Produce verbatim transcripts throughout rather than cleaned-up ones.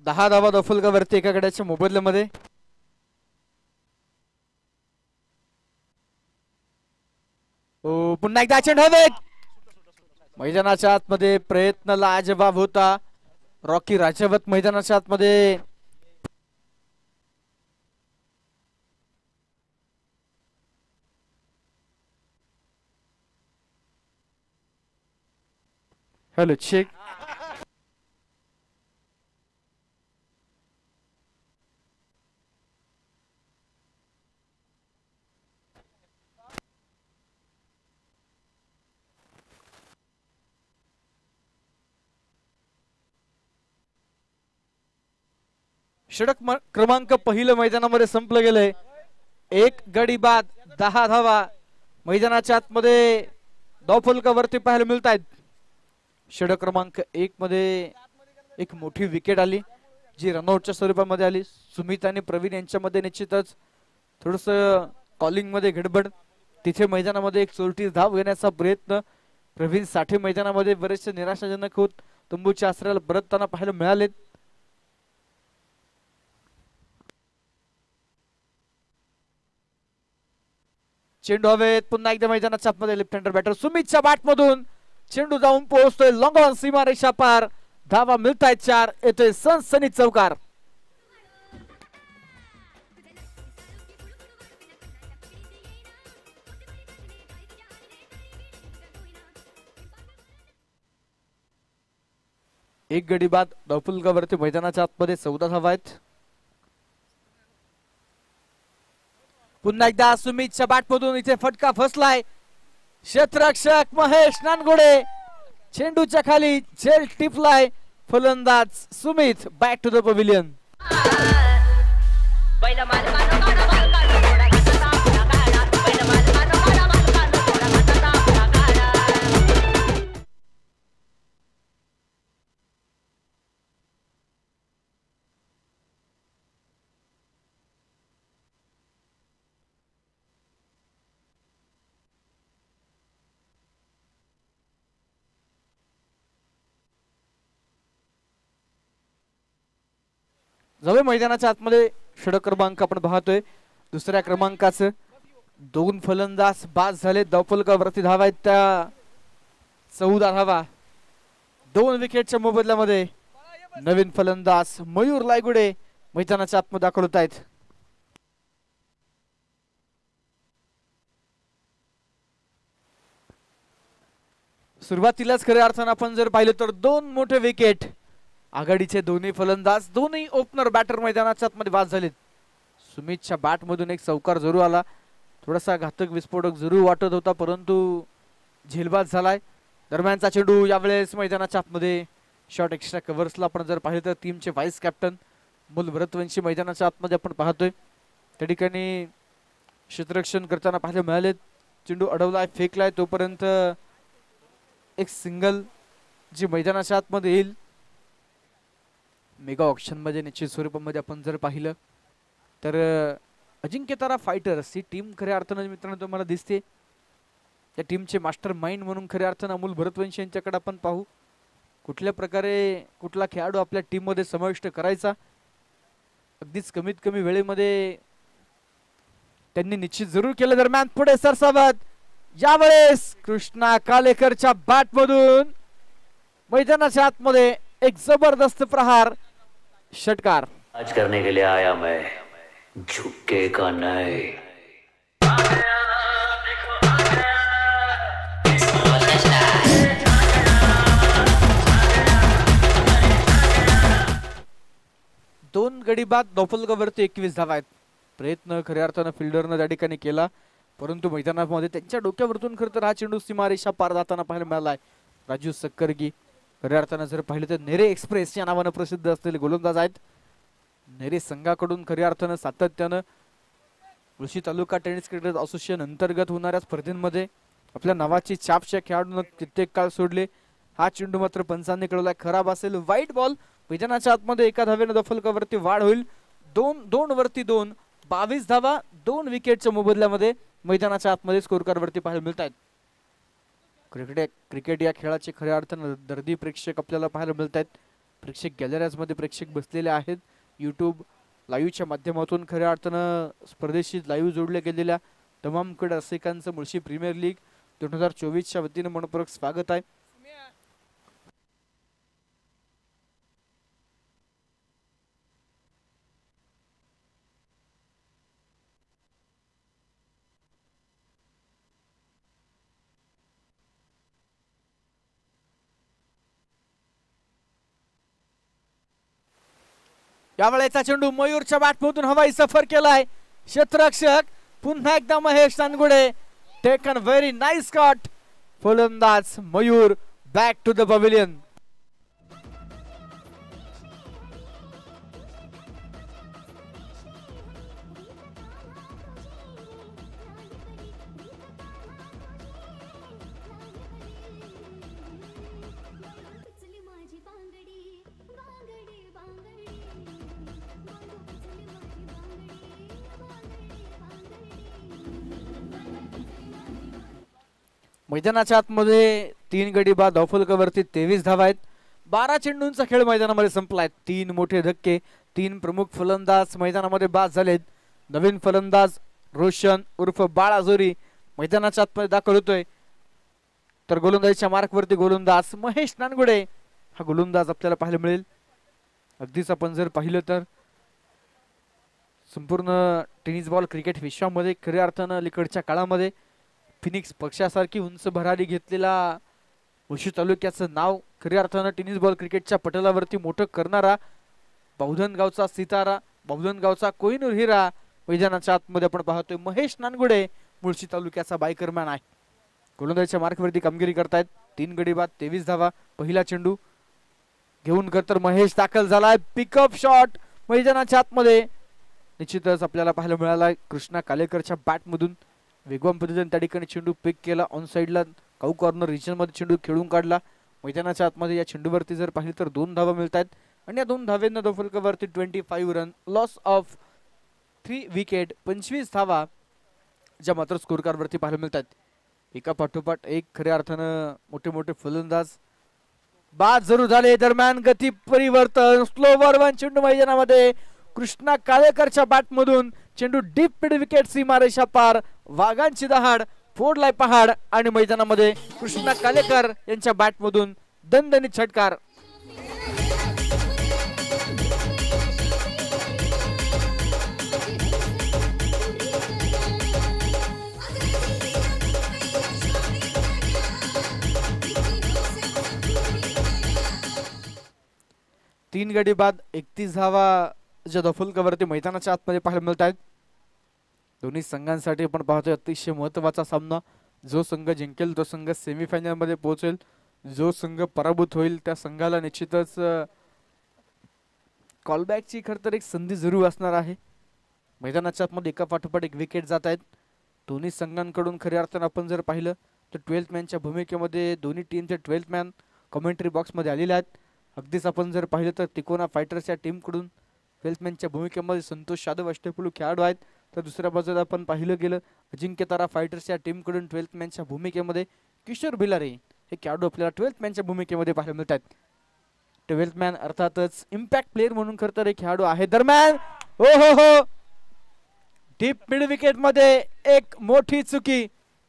दहा धावा दफलकावरती एका गड्याच्या मोबदल्यामध्ये. ओ पुन्हा एकदा चेंडू हवेत. मैदानाच्या आतमध्ये प्रयत्न लाजवाब होता. रॉकी राजवत मैदानाच्या आतमध्ये. Hello check. षटक क्रमांक पहिलं मैदानामध्ये संपलं गेलंय. एक गडी बाद दहा धावा मैदानाच्या आतमध्ये धावफलकावरती पाहायला मिळत आहेत. षटक क्रमांक एक मध्ये एक मोठी विकेट आली जी रनआउटच्या स्वरूपामध्ये आली. सुमित आणि प्रवीण यांच्यामध्ये निश्चितच थोडस कॉलिंग मध्ये गडबड. तिथे मैदानामध्ये एक चोरटी धाव घेण्याचा प्रयत्न प्रवीण साठे मैदानामध्ये बरेचसे निराशाजनक होत तंबूच्या आश्रयाला परतताना पाहायला मिळाले. चेंडू हवेत. पुन्हा एकदा मैदानाच्या आतमध्ये लेफ्ट हँडर बॅटर सुमितच्या बॅट मधून चेंडू जाऊन पोहोचतोय लॉंग ऑन सीमारेषा पार. धावा मिळतायत चार. येतोय सनसनीत चौकार. एक गडी बाद धावफलकावरती मैदानाच्या आतमध्ये चौदा धावा आहेत. पुन्हा एकदा सुमितच्या बॅट मधून इथे फटका फसलाय. क्षेत्ररक्षक महेश नानगोडे चेंडूच्या खाली झेल टिपलाय. फलंदाज Sumit back to the pavilion. जवळ मैदानाच्या आतमध्ये षटक क्रमांक आपण पाहतोय. दुसऱ्या क्रमांकाचं दोन फलंदाज बाद झाले. धावफलकावरती धावा आहेत त्या चौदा धावा. दोन विकेटच्या मोबदल्यामध्ये नवीन फलंदाज मयूर लायगुडे मैदानाच्या आतमध्ये दाखल होत आहेत. सुरुवातीलाच खऱ्या अर्थानं आपण जर पाहिलं तर दोन मोठे विकेट. आघाडीचे दोन्ही फलंदाज दोन्ही ओपनर बॅटर मैदानाच्या आतमध्ये बाद झालेत. सुमितच्या बॅट मधून एक चौकार जरूर आला. थोडासा घातक विस्फोटक जरूर वाटत होता परंतु झेलबाद झालाय. दरम्यानचा चेंडू यावेळेस मैदानाच्या आतमध्ये शॉर्ट एक्स्ट्रा कव्हर्सला आपण जर पाहिलं तर टीमचे व्हाईस कॅप्टन मूल भरतवंशी मैदानाच्या आतमध्ये आपण पाहतोय. त्या ठिकाणी क्षेत्ररक्षण करताना पाहायला मिळाले. चेंडू अडवलाय फेकलाय तोपर्यंत एक सिंगल जी मैदानाच्या आतमध्ये येईल. मेगा ऑप्शन मध्ये निश्चित स्वरूपामध्ये आपण जर पाहिलं तर अजिंक्यतारा फायटर्स ही टीम खऱ्या अर्थानं मित्रांनो तुम्हाला दिसते. त्या टीमचे मास्टर माइंड म्हणून खऱ्या अर्थानं अमोल भरतवंशी यांच्याकडे आपण पाहू. कुठल्या प्रकारे कुठला खेळाडू आपल्या टीम मध्ये समाविष्ट करायचा अगदीच कमीत कमी वेळेमध्ये त्यांनी निश्चित जरूर केलं. दरम्यान पुढे सरसावत यावेळेस कृष्णा कालेकरच्या बॅट मधून मैदानाच्या आतमध्ये एक जबरदस्त प्रहार. षटकार. आज करने के लिए आया मैं झुके का नहीं. दोन गडी बाद धावफलकावरती एकवीस धावा आहेत. प्रयत्न खऱ्या अर्थानं फिल्डरनं त्या ठिकाणी केला परंतु मैदानामध्ये त्यांच्या डोक्यावरतून खरं तर हा चेंडू सीमारेषा पार जाताना पाहायला मिळालाय. राजू सक्करगी खऱ्या अर्थानं जर पाहिलं तर नेरे एक्सप्रेस या नावानं प्रसिद्ध असलेले गोलंदाज आहेत. नेरे संघाकडून खऱ्या अर्थानं सातत्यानं Mulshi taluka tennis cricket association अंतर्गत होणाऱ्या स्पर्धेमध्ये आपल्या नावाची छापच्या खेळाडूंना कित्येक काळ सोडले. हा चेंडू मात्र पंचांनी कळवलाय खराब असेल. वाईट बॉल. मैदानाच्या आतमध्ये एका धावेनं धावफलकावरती वाढ होईल. दोन दोन वरती दोन बावीस धावा दोन विकेटच्या मोबदल्यामध्ये मैदानाच्या आतमध्ये स्कोर कार्ड वरती पाहायला मिळत आहेत. क्रिकेट क्रिकेट या खेळाचे खऱ्या अर्थानं दर्दी प्रेक्षक आपल्याला पाहायला मिळत आहेत. प्रेक्षक गॅलरीज मध्ये प्रेक्षक बसलेले आहेत. यूट्यूब लाईव्हच्या माध्यमातून खऱ्या अर्थानं स्पर्धेशी लाईव्ह जोडल्या गेलेल्या तमाम क्रीडा रसिकांचं मुळशी प्रीमियर लीग दोन हजार चोवीसच्या वतीनं मनपूर्वक स्वागत आहे. यावेळेचा चेंडू मयूरच्या बॅटमधून हवाई सफर केलाय. क्षेत्ररक्षक पुन्हा एकदा Mahesh Nangude. Taken very nice shot. फलंदाज Mayur back to the pavilion. मैदानाच्या आतमध्ये तीन गडी बाद धावफलकावरती तेवीस धावा आहेत. बारा चेंडूंचा खेळ मैदानामध्ये संपलाय. तीन मोठे धक्के, तीन प्रमुख फलंदाज मैदानामध्ये बाद झालेत. नवीन फलंदाज रोशन उर्फ बाळाजोरी मैदानाच्या आतमध्ये दाखल होतोय. तर गोलंदाजीच्या मार्कवरती गोलंदाज महेश नानगुडे हा गोलंदाज आपल्याला पाहायला मिळेल. अगदीच आपण जर पाहिलं तर संपूर्ण टेनिस बॉल क्रिकेट विश्वामध्ये खऱ्या अर्थानं अलीकडच्या काळामध्ये फिनिक्स पक्षासारखी उंच भरारी घेतलेला मुळशी तालुक्याचं नाव खऱ्या अर्थानं टेनिस बॉल क्रिकेटच्या पटलावरती मोठं करणारा बौद्धन गावचा सितारा, बौद्धन गावचा कोहिनूर हिरा मैदानाच्या आतमध्ये आपण पाहतोय. महेश नानगुडे मुळशी तालुक्याचा बायकरमॅन आहे. गोलंदाजीच्या मार्कवरती कामगिरी करतायत. तीन गडी बाद तेवीस धावा. पहिला चेंडू घेऊन तर महेश दाखल झालाय. पिकअप शॉट मैदानाच्या आतमध्ये निश्चितच आपल्याला पाहायला मिळाला. कृष्णा कालेकरच्या बॅट मधून वेगवान पद्धतीने त्या ठिकाणी चेंडू पिक केला. ऑन साइडला काऊ कॉर्नर रिजन मध्ये चेंडू खेळून काढला. मैदानाच्या आतमध्ये या चेंडूवरती जर पाहिलं तर दोन धावा मिळत आहेत आणि या दोन धावेंना धावफलकावरती twenty five run, loss of three wicket, पंचवीस धावा ज्या मात्र स्कोर कार्ड वरती पाहायला मिळतात. एका पाठोपाठ एक खऱ्या अर्थानं मोठे मोठे फलंदाज बाद जरूर झाले. दरम्यान गती परिवर्तन, स्लोवर वन चेंडू मैदानामध्ये कृष्णा काळेकरच्या बॅट मधून चेंडू डीप मिड विकेट सीमारेषा पार. वाघांची दहाड, फोडलाय पहाड आणि मैदानामध्ये कृष्णा कालेकर यांच्या बॅट मधून दणदणीत षटकार. तीन गडी बाद एकतीस धावा ज्या धावफलकावरती मैदानाच्या आतमध्ये पाहायला मिळत आहेत. दोन्ही संघांसाठी आपण पाहतोय अतिशय महत्वाचा सामना. जो संघ जिंकेल तो संघ सेमीफायनल मध्ये पोहोचेल. जो संघ पराभूत होईल त्या संघाला निश्चितच कॉलबॅकची खर तर एक संधी जरूर असणार आहे. मैदानाच्या आतमध्ये एका पाठोपाठ एक विकेट जात आहेत. दोन्ही संघांकडून खऱ्या अर्थानं आपण जर पाहिलं तर ट्वेल्थ मॅनच्या भूमिकेमध्ये दोन्ही टीमचे ट्वेल्थ मॅन कमेंट्री बॉक्समध्ये आलेले आहेत. अगदीच आपण जर पाहिलं तर तिकोना फायटर्सच्या टीमकडून ट्वेल्थ मॅनच्या भूमिकेमध्ये संतोष यादव अष्टपैलू खेळाडू आहेत. तर दुसऱ्या बाजूला आपण पाहिलं गेलं अजिंक्य तारा फायटर्सच्या टीमकडून ट्वेल्थ मॅनच्या भूमिकेमध्ये किशोर भिलारे हे खेळाडू आपल्याला ट्वेल्थ मॅनच्या भूमिकेमध्ये पाहायला मिळतात. ट्वेल्थ मॅन अर्थातच इम्पॅक्ट प्लेअर म्हणून खरं तर एक खेळाडू आहे. दरम्यान हो हो हो डीप मिड विकेट मध्ये एक मोठी चुकी.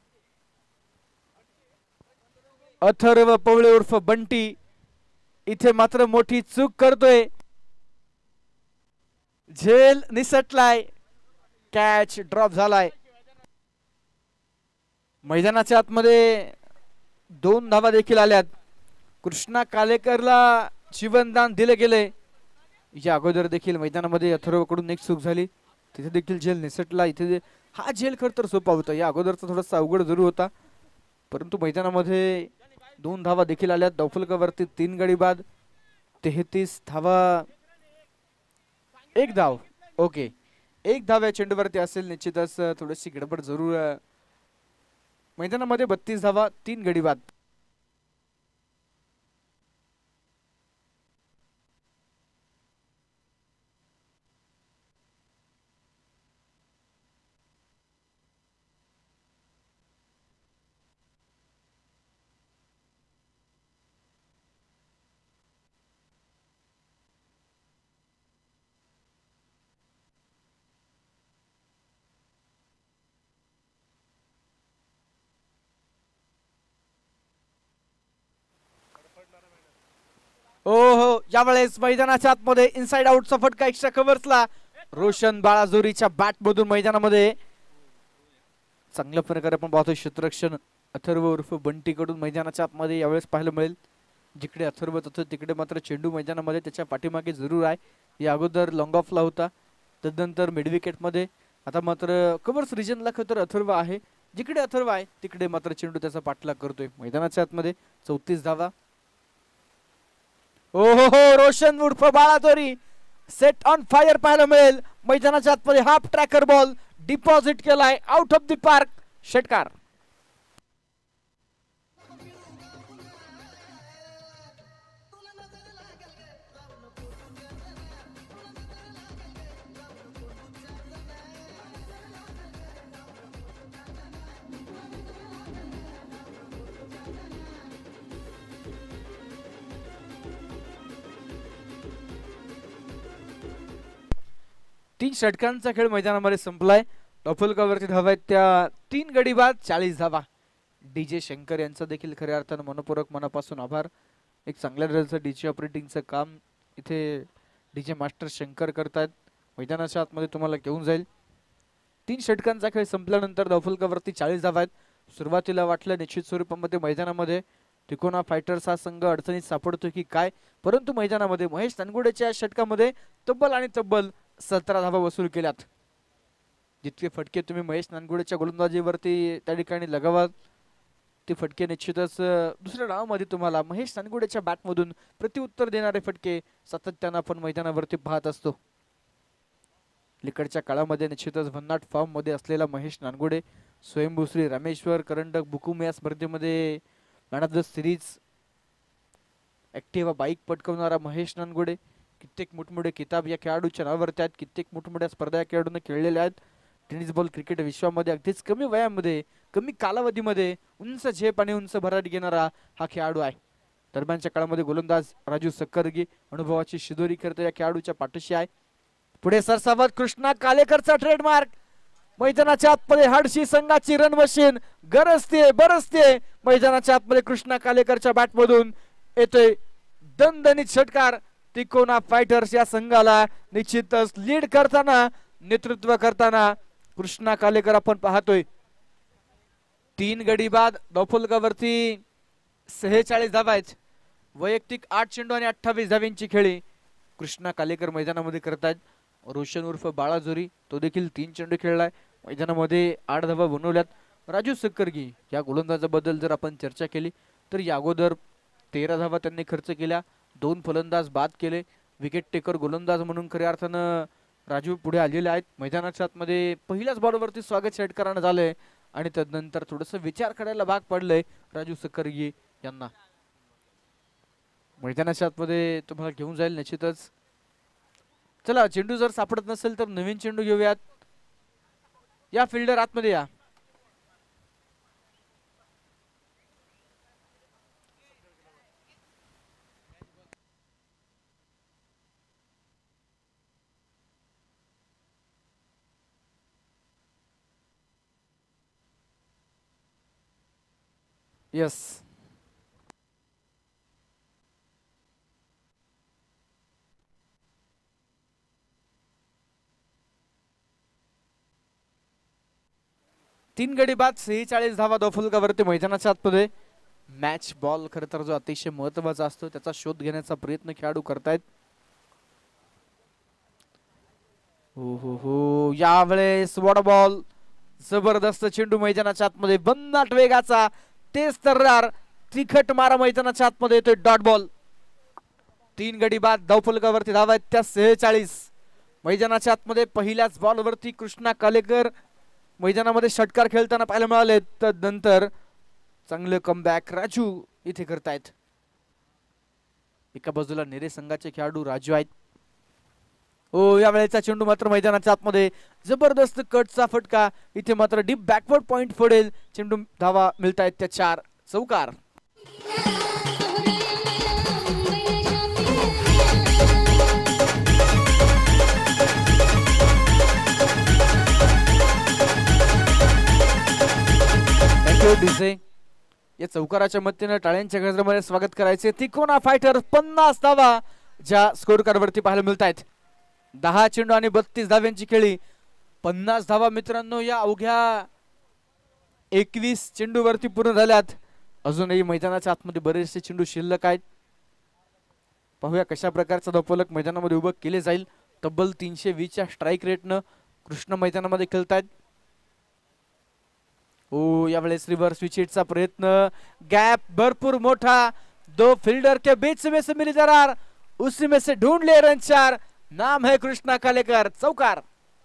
अथर्व पवळे उर्फ बंटी इथे मात्र मोठी चूक करतोय. झेल निसटलाय, कॅच ड्रॉप झालाय. मैदानाच्या आतमध्ये दोन धावा देखील आल्यात. कृष्णा कालेकरला जीवनदान दिले गेले. या अगोदर देखील मैदानामध्ये अथर्वकडून एक चूक झाली, तिथे देखील झेल निसटला. इथे हा झेल खर तर सोपा होता, या अगोदरचा थोडासा अवघड जरूर होता, परंतु मैदानामध्ये दोन धावा देखील आल्यात. धावफलकावरती तीन गडी बाद तेहतीस धावा, एक धाव ओके एक धाव या चेंडूवरती असेल. निश्चितच थोडीशी गडबड जरूर. मैदानामध्ये बत्तीस धावा, तीन गडी बाद. यावेळेस मैदानाच्या आतमध्ये इनसाइड आउटचा फटका एक्स्ट्रा कव्हर्सला रोशन बाळाजोरीच्या बॅट मधून मैदानामध्ये चांगल्या प्रकारे आपण पाहतोय क्षेत्ररक्षण अथर्व उर्फ बंटी कडून मैदानाच्या आतमध्ये यावेळेस पाहायला मिळेल. जिकडे अथर्व जातो तिकडे मात्र चेंडू मैदानामध्ये त्याच्या पाठीमागे जरूर आहे. या अगोदर लॉंग ऑफला होता, तदनंतर मिड विकेट मध्ये, आता मात्र कव्हर्स रिजनला खतर अथर्व आहे. जिकडे अथर्व आहे तिकडे मात्र चेंडू त्याचा पाठलाग करतोय. मैदानाच्या आतमध्ये चौतीस धावा. ओ हो हो रोशन उर्फ बाळाजोरी सेट ऑन फायर पाहायला मिळेल. मैदानाच्या आतमध्ये हाफ ट्रॅकर बॉल डिपॉझिट केलाय आउट ऑफ द पार्क. षटकार. तीन षटकांचा खेळ मैदानामध्ये संपलाय. टॉफलकावरती धावा आहेत त्या तीन गडी बाद चाळीस धावा. डीजे शंकर यांचा देखील खऱ्या अर्थानं मनपूर्वक मनापासून आभार. एक चांगल्या दर्जाचं डीजे ऑपरेटिंगचं काम इथे डीजे मास्टर शंकर करतात. मैदानाच्या आतमध्ये तुम्हाला घेऊन जाईल. तीन षटकांचा खेळ संपल्यानंतर टॉफलकावरती चाळीस धावा आहेत. सुरुवातीला वाटलं निश्चित स्वरूपामध्ये मैदानामध्ये तिकोना फायटर्स हा संघ अडचणीत सापडतो की काय, परंतु मैदानामध्ये महेश नानगुडेच्या षटकामध्ये तब्बल आणि तब्बल सतरा धावा वसूल केल्यात. जितके फटके तुम्ही महेश नानगुडेच्या गोलंदाजीवरती त्या ठिकाणी लगावाल ते फटके निश्चितच दुसऱ्या डावामध्ये तुम्हाला महेश नानगुडेच्या बॅटमधून प्रत्युत्तर देणारे फटके सातत्यानं आपण मैदानावरती पाहत असतो. लिकडच्या काळामध्ये निश्चितच भन्नाट फॉर्म मध्ये असलेला महेश नानगुडे, स्वयंभूश्री रामेश्वर करंडक बुकुम या स्पर्धेमध्ये man of the series Activa bike पटकवणारा महेश नानगुडे, कित्येक मोठमोठे किताब या खेळाडूच्या नावावरती आहेत. कित्येक मोठमोठ्या स्पर्धा या खेळाडूने खेळलेल्या आहेत. टेनिस बॉल क्रिकेट विश्वामध्ये अगदीच कमी वयामध्ये कमी कालावधीमध्ये उंच झेप आणि उंच भरारी घेणारा हा खेळाडू आहे. दरम्यानच्या काळामध्ये गोलंदाज राजू सक्करगी अनुभवाची शिदोरी करता या खेळाडूच्या पाठीशी आहे. पुढे सरसावत कृष्णा कालेकरचा ट्रेडमार्क. मैदानाच्या आतमध्ये हाडशी संघाची रन मशीन गरजते बरसते. मैदानाच्या आतमध्ये कृष्णा कालेकरच्या बॅटमधून येतोय दणदणीत षटकार. तिकोना फायटर्स या संघाला निश्चितच लीड करताना नेतृत्व करताना कृष्णा कालेकर आपण पाहतोय. तीन गडी बाद डॉफुलकावरती सेहेचाळीस धावा आहेत. वैयक्तिक आठ चेंडू आणि अठ्ठावीस धाव्यांची खेळी कृष्णा कालेकर मैदानामध्ये करतायत. रोशन उर्फ बाळाजोरी तो देखील तीन चेंडू खेळलाय. मैदानामध्ये आठ धावा बनवल्यात. राजू सक्करगी या गोलंदाजाबद्दल जर आपण चर्चा केली तर या अगोदर तेरा धावा त्यांनी खर्च केल्या. दोन फलंदाज बाद केले. विकेट टेकर गोलंदाज म्हणून खऱ्या अर्थानं राजू पुढे आलेले आहेत. मैदानाच्या आतमध्ये पहिल्याच बॉलवरती स्वागत षटकारानं झालंय आणि तदनंतर थोडस विचार करायला भाग पडलंय राजू सक्करगी यांना. मैदानाच्या आतमध्ये तुम्हाला घेऊन जाईल निश्चितच. चला चेंडू जर सापडत नसेल तर नवीन चेंडू घेऊयात. या फिल्डर आतमध्ये या. यस तीन गडी बाद सेहेचाळीस धावा डॉफुलकावरती मैदानाच्या आतमध्ये. मॅच बॉल खरं तर जो अतिशय महत्वाचा असतो त्याचा शोध घेण्याचा प्रयत्न खेळाडू करतायत. हो हो हो यावेळेस वॉट बॉल जबरदस्त चेंडू मैदानाच्या आतमध्ये भन्नाट वेगाचा तेज तर्रार तिखट मारा मैदानाच्या आतमध्ये येतोय डॉट बॉल. तीन गडी बाद डॉफुलकावरती धावा आहेत त्या सेहेचाळीस. मैदानाच्या आतमध्ये पहिल्याच बॉलवरती कृष्णा कालेकर मैदानामध्ये षटकार खेळताना पाहायला मिळाले. तर नंतर चांगले कमबॅक राजू इथे करतायत. एका बाजूला नेरे संघाचे खेळाडू राजू आहेत. हो या वेळेचा चेंडू मात्र मैदानाच्या आतमध्ये जबरदस्त कटचा फटका. इथे मात्र डीप बॅकवर्ड पॉइंट फोडेल चेंडू. धावा मिळतायत त्या चार. चौकार. डीजे या चौकाराच्या मदतीने टाळ्यांच्या गजरामध्ये स्वागत करायचे. तिकोना फायटर पन्नास धावा ज्या स्कोर कार्डवरती पाहायला मिळत आहेत. दहा चेंडू आणि बत्तीस धाव्यांची खेळी, पन्नास धावा मित्रांनो या अवघ्या एकवीस चेंडूवरती पूर्ण झाल्यात. अजूनही मैदानाच्या आतमध्ये बरेचसे चेंडू शिल्लक आहेत. पाहूया कशा प्रकारचा धावफलक मैदानामध्ये उभं केले जाईल. तब्बल तीनशे वीसच्या स्ट्राईक रेटनं कृष्ण मैदानामध्ये खेळतायत. ओ यावेळेस रिव्हर्स विकेटचा प्रयत्न, गॅप भरपूर मोठा, दो फील्डर के बीच में से मिली दरार, उसी में से ढूंढ ले रन चार, नाम है कृष्णा कालेकर, चौकार.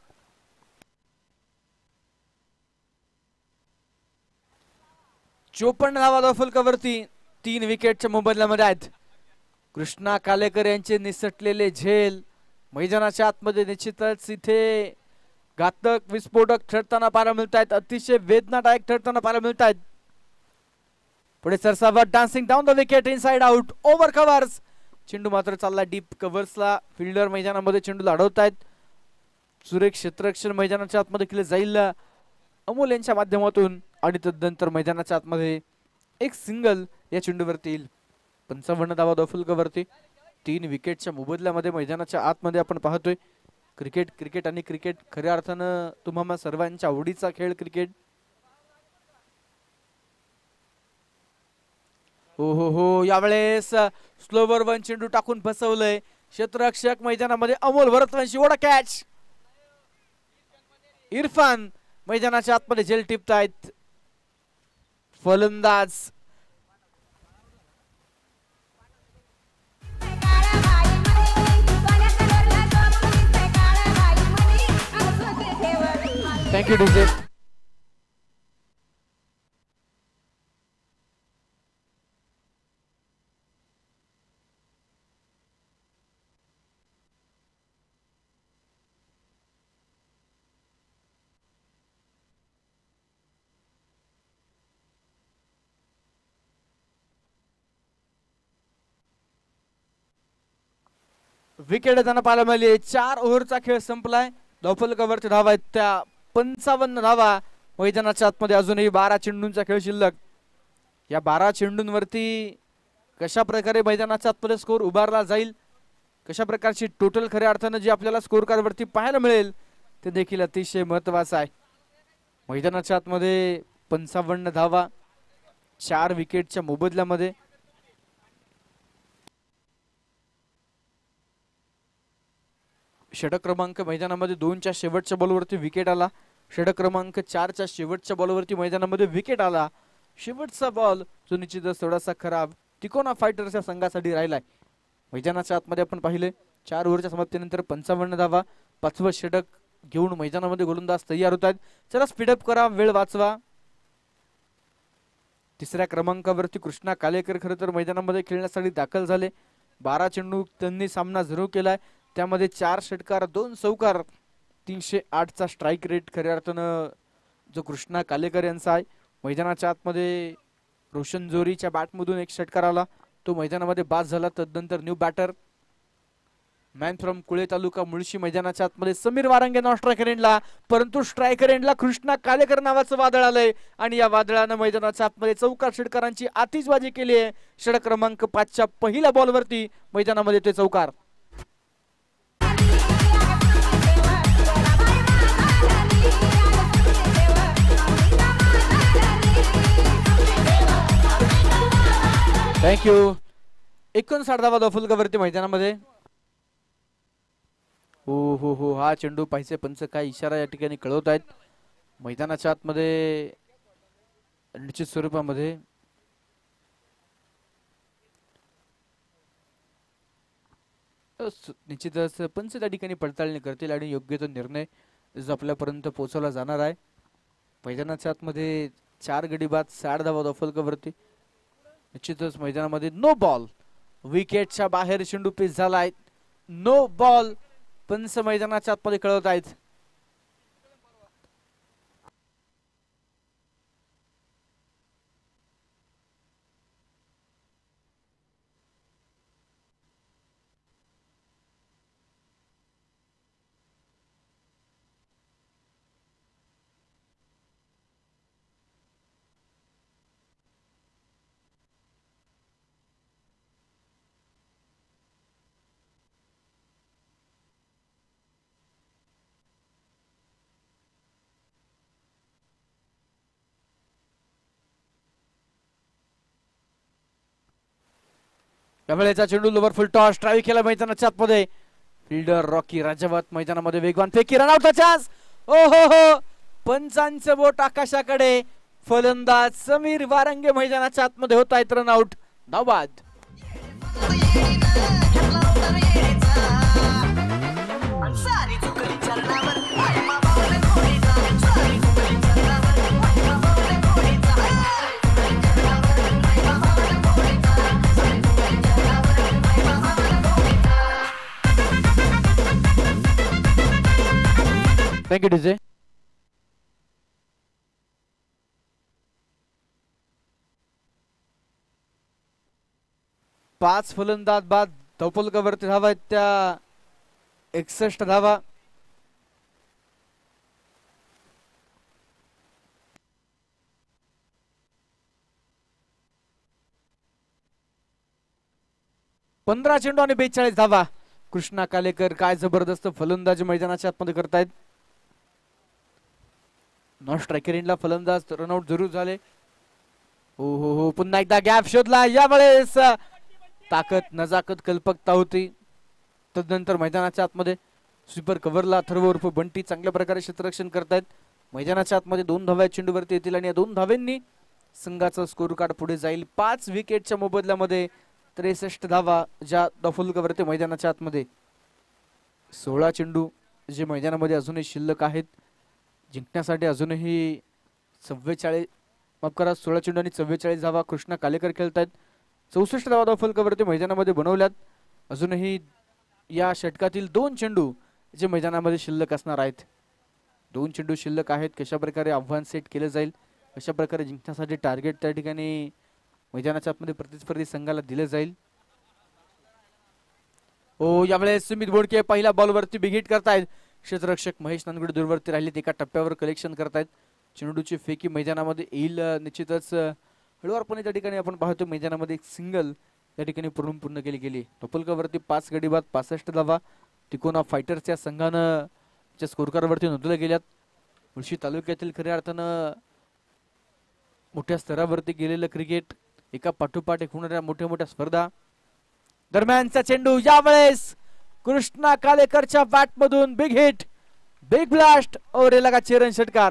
चोपन्न धावा धावफलकावरती, तीन विकेटच्या मोबदल्यामध्ये आहेत. कृष्णा कालेकर यांचे निसटलेले झेल मैदानाच्या आतमध्ये निश्चितच इथे घातक विस्फोटक ठरताना पाहायला मिळत आहेत. अतिशय वेदनादायक ठरताना पाहायला मिळत आहेत. पुढे सरसावत dancing down the wicket, inside out, over covers. चेंडू मात्र चालला डीप कव्हर्सला. फिल्डर मैदानामध्ये चेंडू अडवत आहेत. सुरेख क्षेत्ररक्षण मैदानाच्या आतमध्ये केले जाईल अमोल यांच्या माध्यमातून आणि तदनंतर मैदानाच्या आतमध्ये एक सिंगल या चेंडूवरती येईल. पंचावन्न धावा धावफलकावरती, तीन विकेटच्या मोबदल्यामध्ये मैदानाच्या आतमध्ये आपण पाहतोय. क्रिकेट क्रिकेट आणि क्रिकेट खऱ्या अर्थानं तुम्हाला सर्वांच्या आवडीचा खेळ क्रिकेट. हो हो हो यावेळेस स्लोवर वन चेंडू टाकून फसवलंय क्षेत्ररक्षक मैदानामध्ये अमोल भरतवंशी. ओढा कॅच. इरफान मैदानाच्या आतमध्ये झेल टिपतायत. फलंदाज थँक्यू डीजे. विकेट त्यांना पाहायला मिळाली. चार ओव्हरचा खेळ संपलाय. धावफलकावरती धावा आहेत त्या पंचावन्न धावा. मैदानाच्या आतमध्ये अजूनही बारा चेंडूंचा खेळ शिल्लक. या बारा चेंडूंवरती कशा प्रकारे मैदानाच्या आतमध्ये स्कोर उभारला जाईल, कशा प्रकारची टोटल खऱ्या अर्थानं जी आपल्याला स्कोर कार्डवरती पाहायला मिळेल ते देखील अतिशय महत्वाचं आहे. मैदानाच्या आतमध्ये पंचावन्न धावा, चार विकेटच्या मोबदल्यामध्ये. षटक क्रमांक मैदानामध्ये दोनच्या शेवटच्या बॉलवरती विकेट आला. षटक क्रमांक चारच्या शेवटच्या बॉलवरती मैदानामध्ये विकेट आला. शेवटचा बॉल जो निश्चितच थोडासा खराब तिकोना फायटर्सच्या संघासाठी राहिलाय. मैदानाच्या आतमध्ये आपण पाहिले चार ओव्हरच्या समाप्तीनंतर पंचावन्न धावा. पाचवं षटक घेऊन मैदानामध्ये गोलंदाज तयार होत आहेत. चला स्पीडअप करा, वेळ वाचवा. तिसऱ्या क्रमांकावरती कृष्णा कालेकर खरं तर मैदानामध्ये खेळण्यासाठी दाखल झाले. बारा चेंडू त्यांनी सामना झिरो केलाय. त्यामध्ये चार षटकार, दोन चौकार, तीनशे आठचा स्ट्राईक रेट खऱ्या अर्थानं जो कृष्णा कालेकर यांचा आहे. मैदानाच्या आतमध्ये रोशन जोरीच्या बॅटमधून एक षटकार आला, तो मैदानामध्ये बाद झाला. तदनंतर new batter man from Kule taluka Mulshi मैदानाच्या आतमध्ये समीर वारंगे नॉन स्ट्रायकर एंडला, परंतु स्ट्रायकर एंडला कृष्णा कालेकर नावाचं वादळ आलंय आणि या वादळानं मैदानाच्या आतमध्ये चौकार षटकारांची आतिषबाजी केली आहे. षटक क्रमांक पाचच्या पहिल्या बॉलवरती मैदानामध्ये ते चौकार. थँक्यू. एकोणसाठ धावा धावफलकावरती मैदानामध्ये. हो हो हो हा चेंडू पाहिजे पंच काय इशारा या ठिकाणी कळवत आहेत. मैदानाच्या आतमध्ये निश्चित स्वरूपामध्ये निश्चितच पंच त्या ठिकाणी पडताळणी करतील आणि योग्य तो निर्णय जो आपल्यापर्यंत पोहोचवला जाणार आहे. मैदानाच्या आतमध्ये चार गडी बाद, साठ धावा धावफलकावरती. निश्चितच मैदानामध्ये नो बॉल, विकेटच्या बाहेर चेंडू पीस झाला आहे. नो बॉल पंच मैदानाच्या आतमध्ये कळवत आहेत. यावेळेचा चेंडू लोवर फुल टॉस स्ट्राईक केला मैदानाच्या आतमध्ये. फिल्डर रॉकी राजवत मैदानामध्ये वेगवान फेकी रनआउटचा चान्स. ओ हो हो पंचांचं बोट आकाशाकडे. फलंदाज समीर वारंगे मैदानाच्या आतमध्ये होत आहेत रनआउट. धावबाद. Thank you DJ. पाच फलंदाज बाद धौफलकावरती धावा आहेत त्या एकसष्ट धावा. पंधरा चेंडू आणि बेचाळीस धावा. कृष्णा कालेकर काय जबरदस्त फलंदाजी मैदानाच्या आतमध्ये करतायत. नॉन स्ट्रायकर इंडला फलंदाज रनआउट जरूर झाले. हो हो हो पुन्हा एकदा गॅप शोधला. यावेळेस ताकद नजाकत कल्पकता होती. तदनंतर मैदानाच्या आतमध्ये स्वीपर कव्हरला अथर्व उर्फ बंटी चांगल्या प्रकारे क्षेत्ररक्षण करतायत. मैदानाच्या आतमध्ये दोन धाव्या चेंडूवरती येतील आणि या दोन धाव्यांनी संघाचा स्कोर कार्ड पुढे जाईल. पाच विकेटच्या मोबदल्यामध्ये त्रेसष्ट धावा ज्या डॉफुलकावरती मैदानाच्या आतमध्ये. सोळा चेंडू जे मैदानामध्ये अजूनही शिल्लक आहेत. जिंकण्यासाठी अजूनही चव्वेचाळीस माफ करा सोळा चेंडू आणि चव्वेचाळीस धावा कृष्णा कालेकर खेळतायत. चौसष्ट धावा डॉफुलकावरती मैदानामध्ये बनवल्यात. अजूनही या षटकातील दोन चेंडू जे मैदानामध्ये शिल्लक असणार आहेत. दोन चेंडू शिल्लक आहेत. कशा प्रकारे आव्हान सेट केलं जाईल, कशा प्रकारे जिंकण्यासाठी टार्गेट त्या ठिकाणी मैदानाच्या आतमध्ये प्रतिस्पर्धी संघाला दिलं जाईल. ओ यावेळेस सुमित बोडके पहिल्या बॉलवरती बिग हिट करतायत. क्षेत्ररक्षक महेश नांदगुडे दूरवरती राहिलेत. एका टप्प्यावर कलेक्शन करतायत. चेंडूची फेकी मैदानामध्ये येईल. निश्चितच हळूवारपणे त्या ठिकाणी आपण पाहतो मैदानामध्ये एक सिंगल त्या ठिकाणी पूर्ण पूर्ण केली गेली. टोपलकावरती पाच गडी बाद पासष्ट धावा तिकोना फायटर्स या संघानं च्या स्कोरकारवरती नोंदवल्या गेल्यात. मुळशी तालुक्यातील खऱ्या अर्थानं मोठ्या स्तरावरती गेलेलं क्रिकेट एका पाठोपाठ एक होणाऱ्या मोठ्या मोठ्या स्पर्धा. दरम्यानचा चेंडू यावेळेस कृष्णा कालेकरच्या बॅट मधून बिग हिट बिग ब्लास्ट और ये लगा चेरन षटकार.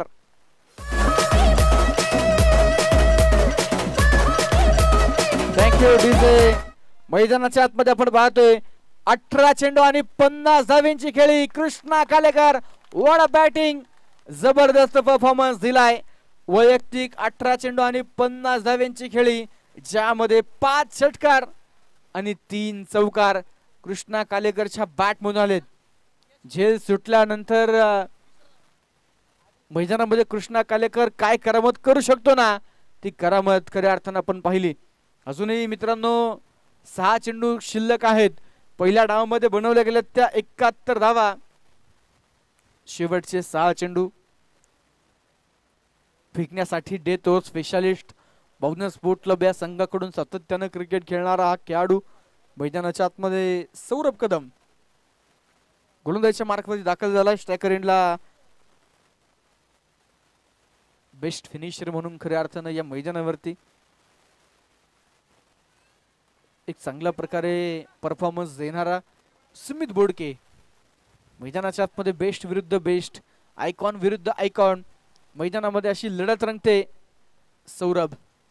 Thank you DJ. मैदानाच्या आतमध्ये आपण पाहतोय अठरा चेंडू आणि पन्नास धावेंची खेळी. Krishna Kalekar what a batting. जबरदस्त परफॉर्मन्स दिलाय. वैयक्तिक अठरा चेंडू आणि पन्नास धावेंची खेळी ज्यामध्ये पाच षटकार आणि तीन चौकार कृष्णा कालेकरच्या बॅट मधून आलेत. झेल सुटल्यानंतर मैदानामध्ये कृष्णा कालेकर काय करामत करू शकतो ना ती करामत खऱ्या अर्थानं आपण पाहिली. अजूनही मित्रांनो सहा चेंडू शिल्लक आहेत. पहिल्या डावामध्ये बनवल्या गेल्या त्या एकाहत्तर धावा. शेवटचे सहा चेंडू फेकण्यासाठी death over specialist Bahujan sport club या संघाकडून सातत्यानं क्रिकेट खेळणारा हा खेळाडू मैदानाच्या आतमध्ये सौरभ कदम गोलंदाजीच्या मार्कमध्ये दाखल झाला. स्ट्रायकर एंडला बेस्ट फिनिशर म्हणून खऱ्या अर्थानं या मैदानावरती एक चांगल्या प्रकारे परफॉर्मन्स देणारा सुमित बोडके मैदानाच्या आतमध्ये बेस्ट विरुद्ध बेस्ट आयकॉन विरुद्ध आयकॉन मैदानामध्ये अशी लढत रंगते. सौरभ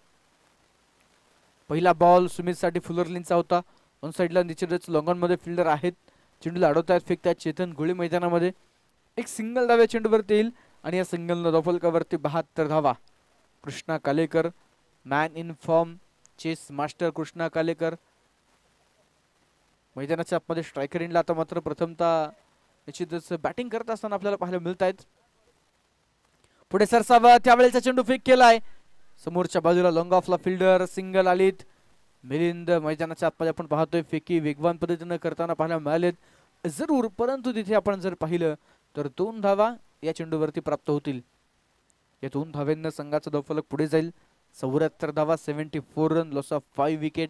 पहिला बॉल सुमित साठी फुलरलिनचा होता. ऑन साइडला निश्चितच लॉंगॉन मध्ये फिल्डर आहेत. चेंडूला अडवतायत फेकतायत चेतन गोळी मैदानामध्ये. एक सिंगल धाव्या चेंडूवरती येईल आणि या सिंगलनं डॉफलकावरती बहात्तर धावा. Krishna Kalekar man in form chase master Krishna Kalekar मैदानाच्या आतमध्ये स्ट्रायकर इंडला आता मात्र प्रथमतः निश्चितच बॅटिंग करत असताना आपल्याला पाहायला मिळत आहेत. पुढे सरसावा त्यावेळेचा चेंडू फेक केलाय. समोरच्या बाजूला लॉंग ऑफला फिल्डर सिंगल आलीत. मिलिंद मैदानाच्या आतमध्ये आपण पाहतोय फेकी वेगवान पद्धतीने करताना पाहायला मिळालेत जरूर, परंतु तिथे आपण जर पाहिलं तर दोन धावा या चेंडूवरती प्राप्त होतील. या दोन धाव्यांना संघाचा धावफलक पुढे जाईल. चौऱ्याहत्तर धावा seventy four run loss of five wicket.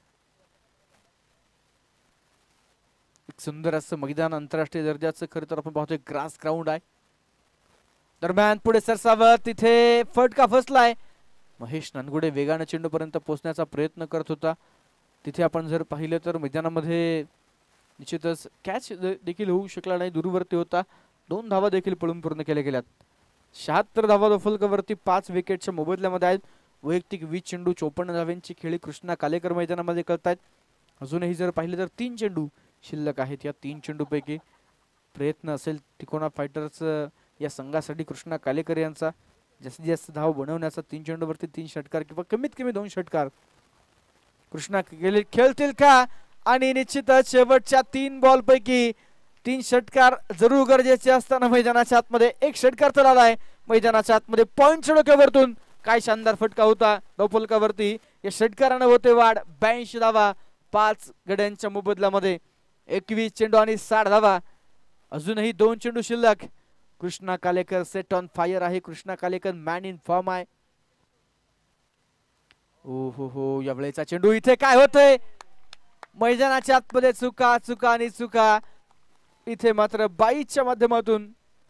एक सुंदर असं मैदान आंतरराष्ट्रीय दर्जाचं खरं तर आपण पाहतोय ग्रास ग्राउंड आहे. दरम्यान पुढे सरसावत तिथे फटका फसलाय. महेश नानगुडे वेगाने चेंडू पर्यंत पोहोचण्याचा प्रयत्न करत होता तिथे आपण जर पाहिलं तर मैदानामध्ये निश्चितच कॅच देखील होऊ शकला नाही, दूरवरती होता. दोन धावा देखील पळून पूर्ण केल्या गेल्यात. शहात्तर धावा दोफलकावरती पाच विकेटच्या मोबदल्यामध्ये आहेत. वैयक्तिक वीस चेंडू चोपन्न धाव्यांची खेळी कृष्णा कालेकर मैदानामध्ये करतायत. अजूनही जर पाहिलं तर तीन चेंडू शिल्लक आहेत. या तीन चेंडूपैकी प्रयत्न असेल तिकोना फायटर्स या संघासाठी कृष्णा कालेकर यांचा जास्तीत जास्त धाव बनवण्याचा. तीन चेंडूवरती तीन षटकार किंवा कमीत कमी दोन षटकार कृष्णा खेळतील का? आणि निश्चितच शेवटच्या तीन बॉल पैकी तीन षटकार जरूर गरजेचे असताना मैदानाच्या आतमध्ये एक षटकार तर आलाय. मैदानाच्या आतमध्ये पॉईंटच्या डोक्यावरतून काय शानदार फटका होता डोफलकावरती. या षटकारानं होते वाढ ब्याऐंशी धावा पाच गड्यांच्या मोबदल्यामध्ये. एकवीस चेंडू आणि साठ धावा. अजूनही दोन चेंडू शिल्लक. Krishna Kalekar set on fire आहे. Krishna Kalekar man in form आहे. ओ हो हो या वेळेचा चेंडू इथे काय होतंय? मैदानाच्या आतमध्ये चुका चुका आणि चुका. इथे मात्र बाईच्या माध्यमातून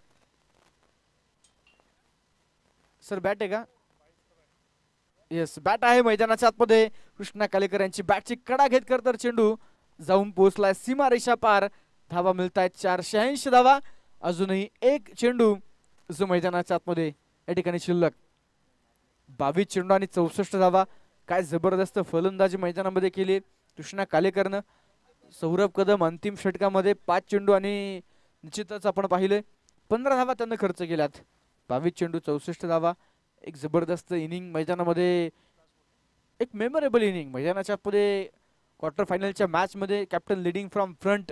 सर बॅट आहे का? येस बॅट आहे मैदानाच्या आतमध्ये. कृष्णा कालेकर यांची बॅटची कडा घेत कर तर चेंडू जाऊन पोहोचलाय सीमा रेषा पार. धावा मिळत आहेत चारशे ऐंशी धावा. अजूनही एक चेंडू जो मैदानाच्या आतमध्ये या ठिकाणी शिल्लक. बावीस चेंडू आणि चौसष्ट धावा. काय जबरदस्त फलंदाजी मैदानामध्ये केली कृष्णा कालेकरनं. सौरभ कदम अंतिम षटकामध्ये पाच चेंडू आणि निश्चितच आपण पाहिले पंधरा धावा त्यांना खर्च केल्यात. बावीस चेंडू चौसष्ट धावा. एक जबरदस्त इनिंग मैदानामध्ये, एक मेमोरेबल इनिंग मैदानाच्या पुढे. क्वार्टर फायनलच्या मॅच मध्ये कॅप्टन लिडिंग फ्रॉम फ्रंट.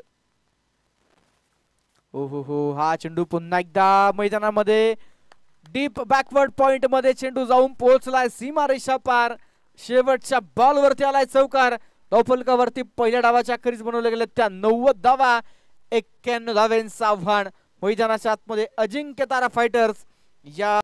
ओ हो हो हा चेंडू पुन्हा एकदा मैदानामध्ये डीप बॅकवर्ड पॉइंट मध्ये चेंडू जाऊन पोहोचलाय सीमा रेषा पार. शेवटच्या बॉल वरती आलाय चौकार. डॉफलकावरती पहिल्या डावाच्या अखेरीस बनवले गेले त्या नव्वद धावा. एक्क्याण्णव धाव्यांचं आव्हान मैदानाच्या आतमध्ये अजिंक्य तारा फायटर्स या